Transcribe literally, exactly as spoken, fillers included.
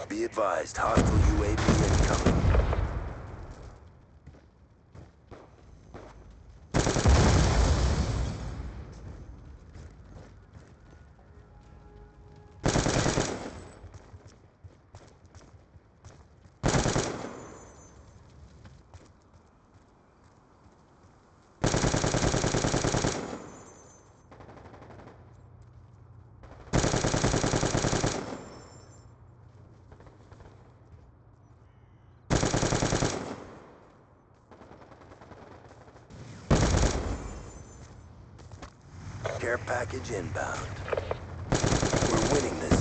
Be advised, hostile U A V incoming. Care package inbound. We're winning this